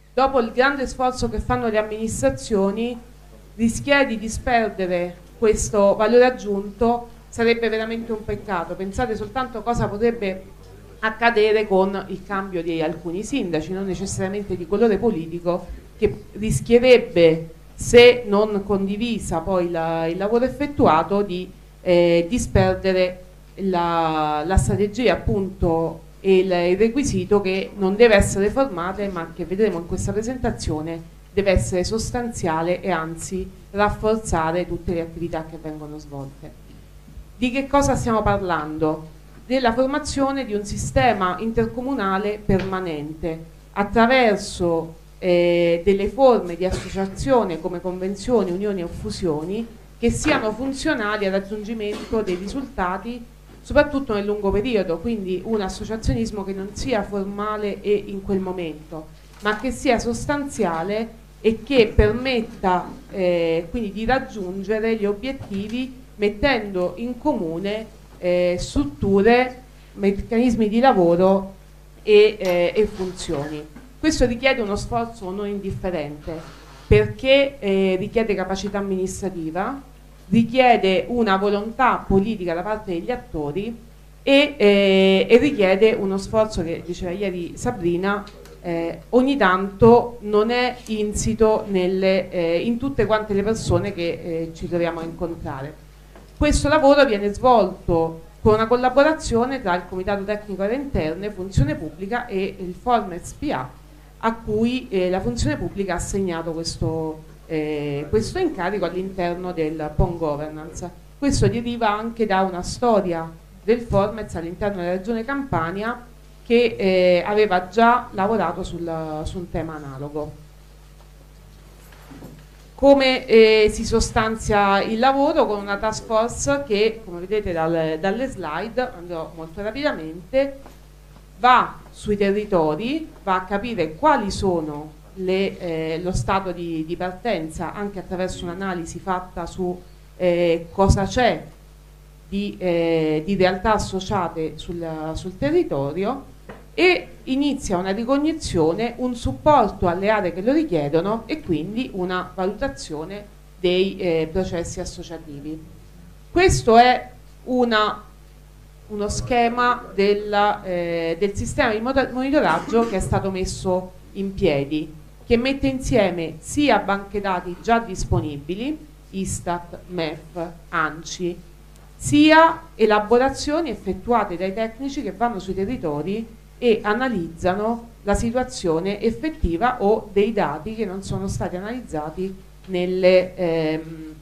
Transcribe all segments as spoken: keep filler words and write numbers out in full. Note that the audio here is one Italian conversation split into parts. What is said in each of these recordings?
dopo il grande sforzo che fanno le amministrazioni, rischiare di disperdere questo valore aggiunto sarebbe veramente un peccato. Pensate soltanto cosa potrebbe accadere con il cambio di alcuni sindaci, non necessariamente di colore politico, che rischierebbe, se non condivisa poi la, il lavoro effettuato, di eh, disperdere la, la strategia appunto e il, il requisito che non deve essere formale, ma che vedremo in questa presentazione deve essere sostanziale e anzi rafforzare tutte le attività che vengono svolte. Di che cosa stiamo parlando? Della formazione di un sistema intercomunale permanente attraverso eh, delle forme di associazione come convenzioni, unioni o fusioni che siano funzionali al raggiungimento dei risultati soprattutto nel lungo periodo, quindi un associazionismo che non sia formale e in quel momento, ma che sia sostanziale e che permetta eh, quindi di raggiungere gli obiettivi mettendo in comune eh, strutture, meccanismi di lavoro e, eh, e funzioni. Questo richiede uno sforzo non indifferente perché eh, richiede capacità amministrativa, richiede una volontà politica da parte degli attori e, eh, e richiede uno sforzo che diceva ieri Sabrina, eh, ogni tanto non è insito nelle, eh, in tutte quante le persone che eh, ci troviamo a incontrare. Questo lavoro viene svolto con una collaborazione tra il Comitato Tecnico Aree Interne, Funzione Pubblica e il Forum S P A, a cui eh, la Funzione Pubblica ha assegnato questo, eh, questo incarico all'interno del P O N Governance. Questo deriva anche da una storia del Formez all'interno della Regione Campania che eh, aveva già lavorato sul, su un tema analogo. Come eh, si sostanzia il lavoro? Con una task force che, come vedete dal, dalle slide, andrò molto rapidamente, va sui territori, va a capire quali sono le, eh, lo stato di, di partenza, anche attraverso un'analisi fatta su eh, cosa c'è di, eh, di realtà associate sul, sul territorio, e inizia una ricognizione, un supporto alle aree che lo richiedono e quindi una valutazione dei eh, processi associativi. Questo è una, uno schema della, eh, del sistema di monitoraggio che è stato messo in piedi, che mette insieme sia banche dati già disponibili, Istat, M E F, ANCI, sia elaborazioni effettuate dai tecnici che vanno sui territori e analizzano la situazione effettiva o dei dati che non sono stati analizzati nelle, ehm,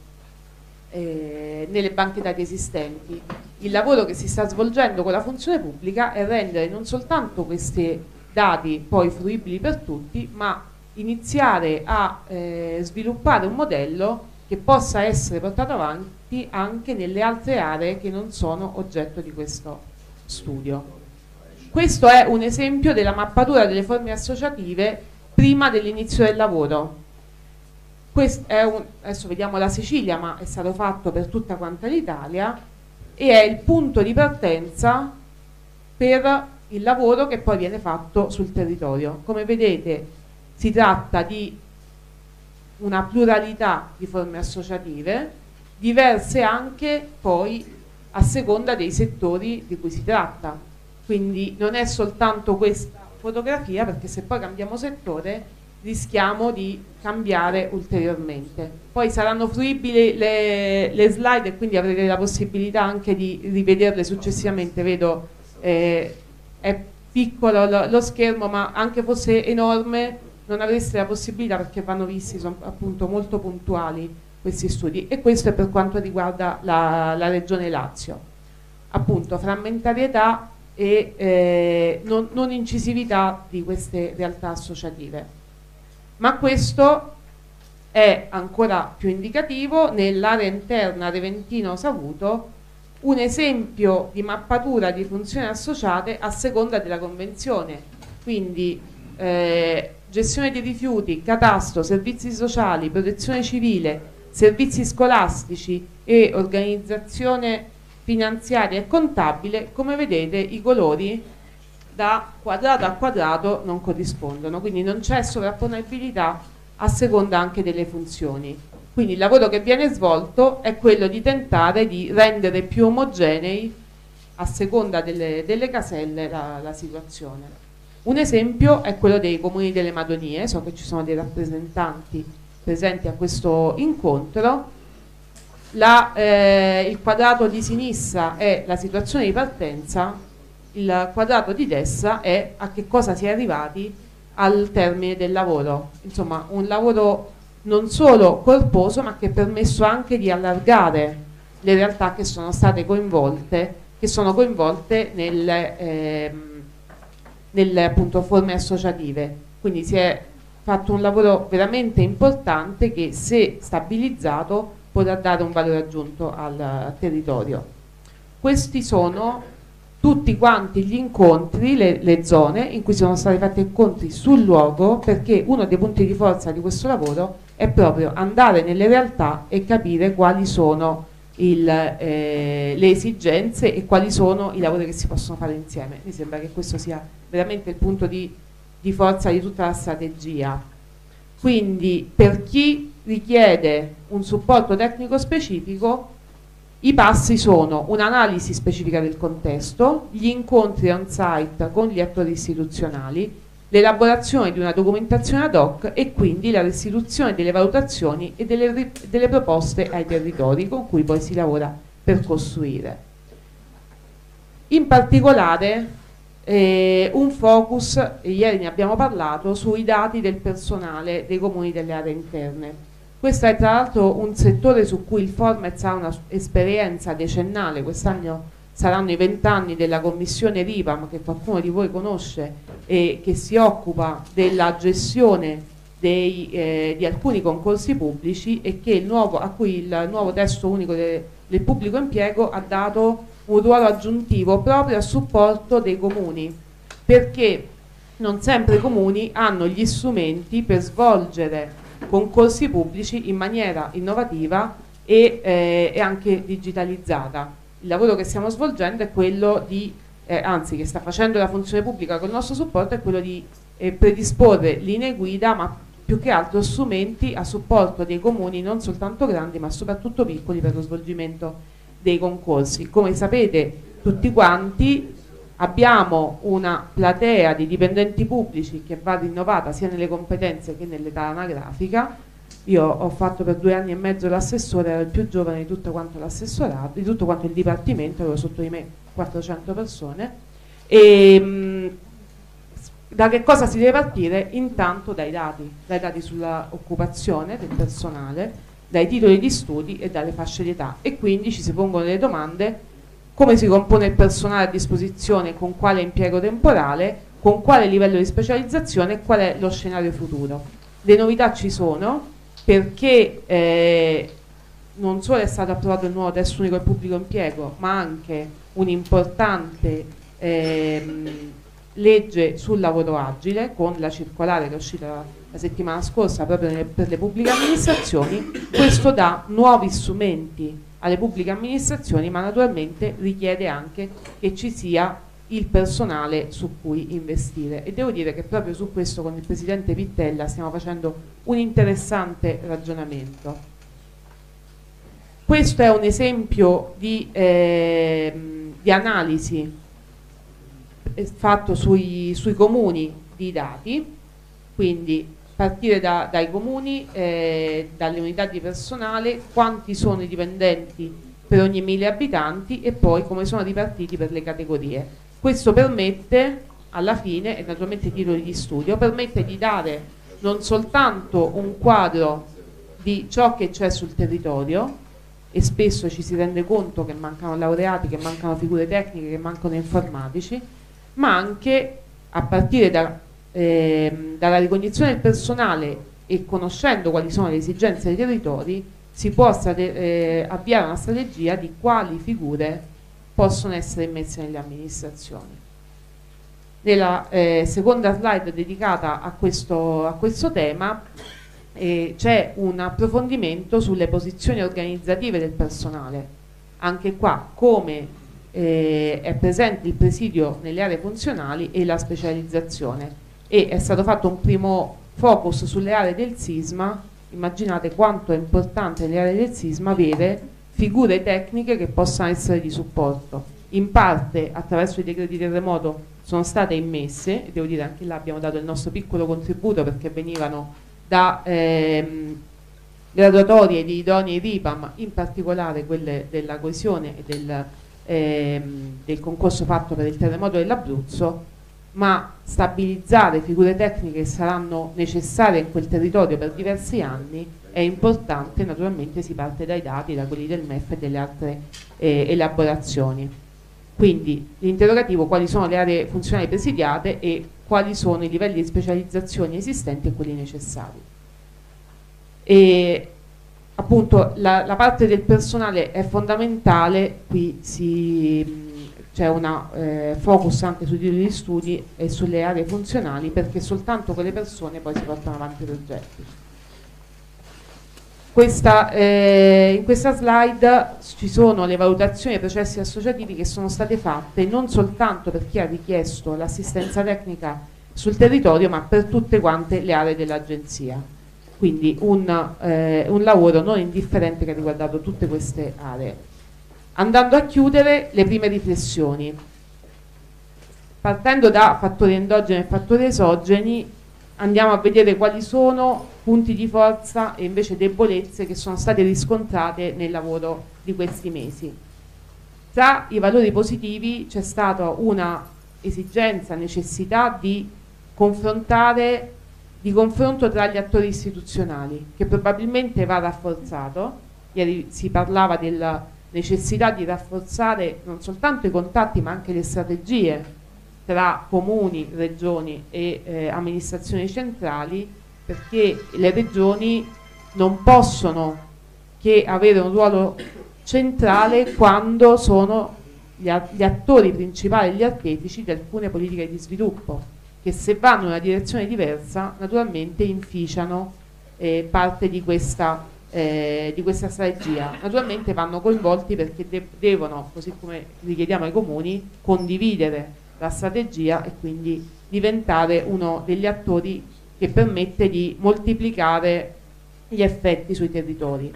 eh, nelle banche dati esistenti. Il lavoro che si sta svolgendo con la funzione pubblica è rendere non soltanto questi dati poi fruibili per tutti, ma iniziare a eh, sviluppare un modello che possa essere portato avanti anche nelle altre aree che non sono oggetto di questo studio. Questo è un esempio della mappatura delle forme associative prima dell'inizio del lavoro. Questo è un, adesso vediamo la Sicilia, ma è stato fatto per tutta quanta l'Italia e è il punto di partenza per il lavoro che poi viene fatto sul territorio. Come vedete si tratta di una pluralità di forme associative, diverse anche poi a seconda dei settori di cui si tratta. Quindi non è soltanto questa fotografia, perché se poi cambiamo settore rischiamo di cambiare ulteriormente. Poi saranno fruibili le, le slide e quindi avrete la possibilità anche di rivederle successivamente. Vedo eh, è piccolo lo, lo schermo, ma anche fosse enorme non avreste la possibilità, perché vanno visti, sono appunto molto puntuali questi studi. E questo è per quanto riguarda la, la Regione Lazio. Appunto, frammentarietà e eh, non, non incisività di queste realtà associative. Ma questo è ancora più indicativo nell'area interna Reventino-Savuto, un esempio di mappatura di funzioni associate a seconda della convenzione, quindi eh, gestione dei rifiuti, catasto, servizi sociali, protezione civile, servizi scolastici e organizzazione finanziaria e contabile. Come vedete i colori da quadrato a quadrato non corrispondono, quindi non c'è sovrapponibilità a seconda anche delle funzioni. Quindi il lavoro che viene svolto è quello di tentare di rendere più omogenei a seconda delle, delle caselle la, la situazione. Un esempio è quello dei comuni delle Madonie, so che ci sono dei rappresentanti presenti a questo incontro. La, eh, il quadrato di sinistra è la situazione di partenza, il quadrato di destra è a che cosa si è arrivati al termine del lavoro. Insomma, un lavoro non solo corposo, ma che ha permesso anche di allargare le realtà che sono state coinvolte, che sono coinvolte nelle, ehm, nelle appunto forme associative. Quindi si è fatto un lavoro veramente importante che, se stabilizzato, potrà dare un valore aggiunto al territorio. Questi sono tutti quanti gli incontri, le, le zone in cui sono stati fatti incontri sul luogo, perché uno dei punti di forza di questo lavoro è proprio andare nelle realtà e capire quali sono il, eh, le esigenze e quali sono i lavori che si possono fare insieme. Mi sembra che questo sia veramente il punto di, di forza di tutta la strategia. Quindi, per chi richiede un supporto tecnico specifico, i passi sono un'analisi specifica del contesto, gli incontri on-site con gli attori istituzionali, l'elaborazione di una documentazione ad hoc e quindi la restituzione delle valutazioni e delle, delle proposte ai territori con cui poi si lavora per costruire. In particolare eh, un focus, e ieri ne abbiamo parlato, sui dati del personale dei comuni delle aree interne. Questo è tra l'altro un settore su cui il Formez ha un'esperienza decennale. Quest'anno saranno i vent'anni della commissione RIPAM, che qualcuno di voi conosce, e che si occupa della gestione dei, eh, di alcuni concorsi pubblici, e che il nuovo, a cui il nuovo testo unico de, del pubblico impiego ha dato un ruolo aggiuntivo proprio a supporto dei comuni, perché non sempre i comuni hanno gli strumenti per svolgere concorsi pubblici in maniera innovativa e, eh, e anche digitalizzata. Il lavoro che stiamo svolgendo è quello di, eh, anzi che sta facendo la funzione pubblica con il nostro supporto, è quello di eh, predisporre linee guida, ma più che altro strumenti a supporto dei comuni non soltanto grandi ma soprattutto piccoli per lo svolgimento dei concorsi. Come sapete tutti quanti, abbiamo una platea di dipendenti pubblici che va rinnovata sia nelle competenze che nell'età anagrafica. Io ho fatto per due anni e mezzo l'assessore, ero il più giovane di tutto quanto l'assessorato, di tutto quanto il dipartimento, avevo sotto di me quattrocento persone. E mh, da che cosa si deve partire? Intanto dai dati, dai dati sull'occupazione del personale, dai titoli di studi e dalle fasce di età, e quindi ci si pongono delle domande: come si compone il personale a disposizione, con quale impiego temporale, con quale livello di specializzazione e qual è lo scenario futuro. Le novità ci sono, perché eh, non solo è stato approvato il nuovo testo unico del pubblico impiego, ma anche un'importante ehm, legge sul lavoro agile, con la circolare che è uscita la, la settimana scorsa proprio nelle, per le pubbliche amministrazioni. Questo dà nuovi strumenti alle pubbliche amministrazioni, ma naturalmente richiede anche che ci sia il personale su cui investire, e devo dire che proprio su questo con il Presidente Pittella stiamo facendo un interessante ragionamento. Questo è un esempio di, eh, di analisi fatto sui, sui comuni di dati, quindi partire da, dai comuni, eh, dalle unità di personale, quanti sono i dipendenti per ogni mille abitanti e poi come sono ripartiti per le categorie. Questo permette alla fine, e naturalmente i titoli di studio, permette di dare non soltanto un quadro di ciò che c'è sul territorio, e spesso ci si rende conto che mancano laureati, che mancano figure tecniche, che mancano informatici, ma anche a partire da Eh, dalla ricognizione del personale e conoscendo quali sono le esigenze dei territori, si possa eh, avviare una strategia di quali figure possono essere immesse nelle amministrazioni. Nella eh, seconda slide dedicata a questo, a questo tema eh, c'è un approfondimento sulle posizioni organizzative del personale. Anche qua, come eh, è presente il presidio nelle aree funzionali e la specializzazione, e è stato fatto un primo focus sulle aree del sisma. Immaginate quanto è importante nelle aree del sisma avere figure tecniche che possano essere di supporto. In parte attraverso i decreti terremoto sono state immesse, e devo dire anche là abbiamo dato il nostro piccolo contributo, perché venivano da ehm, graduatorie di idonei RIPAM, in particolare quelle della coesione e del, ehm, del concorso fatto per il terremoto dell'Abruzzo, ma stabilizzare figure tecniche che saranno necessarie in quel territorio per diversi anni è importante. Naturalmente si parte dai dati, da quelli del M E F e delle altre eh, elaborazioni. Quindi l'interrogativo: quali sono le aree funzionali presidiate e quali sono i livelli di specializzazione esistenti e quelli necessari. E appunto la, la parte del personale è fondamentale. Qui si c'è una eh, focus anche sui titoli di studi e sulle aree funzionali, perché soltanto quelle persone poi si portano avanti i progetti. Questa, eh, in questa slide ci sono le valutazioni dei processi associativi che sono state fatte non soltanto per chi ha richiesto l'assistenza tecnica sul territorio, ma per tutte quante le aree dell'agenzia. Quindi un, eh, un lavoro non indifferente che ha riguardato tutte queste aree. Andando a chiudere le prime riflessioni, partendo da fattori endogeni e fattori esogeni, andiamo a vedere quali sono punti di forza e invece debolezze che sono state riscontrate nel lavoro di questi mesi. Tra i valori positivi c'è stata una esigenza, necessità di confrontare, di confronto tra gli attori istituzionali, che probabilmente va rafforzato. Ieri si parlava della necessità di rafforzare non soltanto i contatti ma anche le strategie tra comuni, regioni e eh, amministrazioni centrali, perché le regioni non possono che avere un ruolo centrale quando sono gli, gli attori principali, gli artefici di alcune politiche di sviluppo, che se vanno in una direzione diversa naturalmente inficiano eh, parte di questa Eh, di questa strategia. Naturalmente vanno coinvolti perché de devono, così come richiediamo ai comuni, condividere la strategia e quindi diventare uno degli attori che permette di moltiplicare gli effetti sui territori.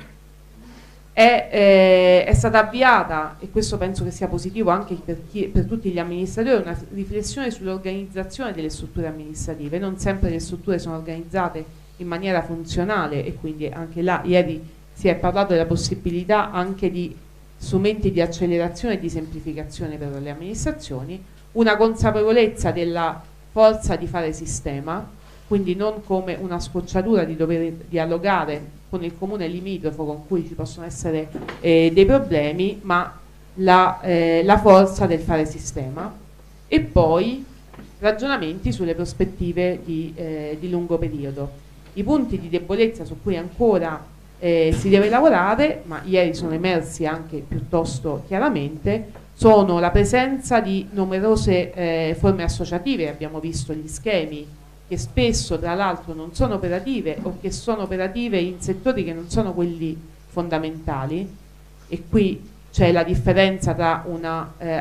È, eh, è stata avviata, e questo penso che sia positivo anche per, chi, per tutti gli amministratori, una riflessione sull'organizzazione delle strutture amministrative. Non sempre le strutture sono organizzate in maniera funzionale, e quindi anche là ieri si è parlato della possibilità anche di strumenti di accelerazione e di semplificazione per le amministrazioni, una consapevolezza della forza di fare sistema, quindi non come una scocciatura di dover dialogare con il comune limitrofo con cui ci possono essere eh, dei problemi, ma la, eh, la forza del fare sistema. E poi ragionamenti sulle prospettive di, eh, di lungo periodo. I punti di debolezza su cui ancora eh, si deve lavorare, ma ieri sono emersi anche piuttosto chiaramente, sono la presenza di numerose eh, forme associative. Abbiamo visto gli schemi che spesso tra l'altro non sono operative o che sono operative in settori che non sono quelli fondamentali, e qui c'è la differenza tra una, eh,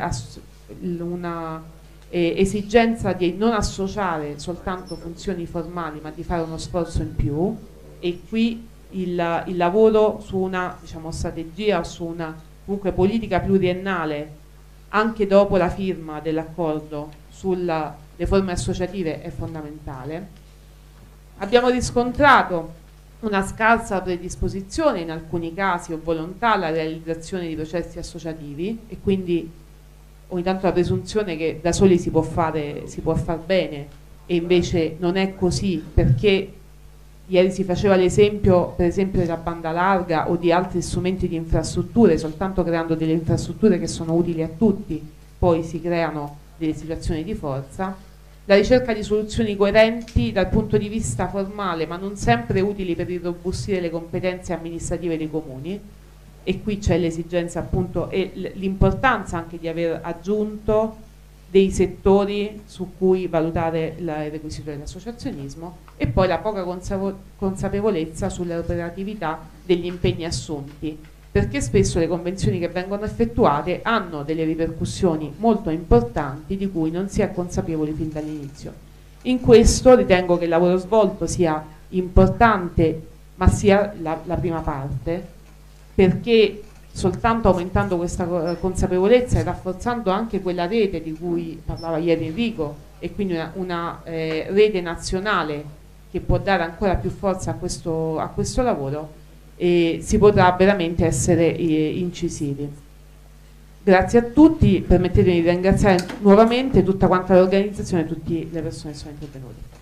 una Eh, esigenza di non associare soltanto funzioni formali ma di fare uno sforzo in più, e qui il, il lavoro su una, diciamo, strategia o su una comunque politica pluriennale anche dopo la firma dell'accordo sulle forme associative è fondamentale. Abbiamo riscontrato una scarsa predisposizione in alcuni casi o volontà alla realizzazione di processi associativi, e quindi ogni tanto la presunzione che da soli si può fare, si può far bene, e invece non è così, perché ieri si faceva l'esempio per esempio della banda larga o di altri strumenti di infrastrutture. Soltanto creando delle infrastrutture che sono utili a tutti poi si creano delle situazioni di forza. La ricerca di soluzioni coerenti dal punto di vista formale, ma non sempre utili per irrobustire le competenze amministrative dei comuni. E qui c'è l'esigenza appunto e l'importanza anche di aver aggiunto dei settori su cui valutare il requisito dell'associazionismo, e poi la poca consapevolezza sull'operatività degli impegni assunti. perché spesso le convenzioni che vengono effettuate hanno delle ripercussioni molto importanti di cui non si è consapevoli fin dall'inizio. In questo ritengo che il lavoro svolto sia importante, ma sia la, la prima parte, perché soltanto aumentando questa consapevolezza e rafforzando anche quella rete di cui parlava ieri Enrico, e quindi una, una eh, rete nazionale che può dare ancora più forza a questo, a questo lavoro, e si potrà veramente essere eh, incisivi. Grazie a tutti, permettetemi di ringraziare nuovamente tutta quanta l'organizzazione e tutte le persone che sono intervenute.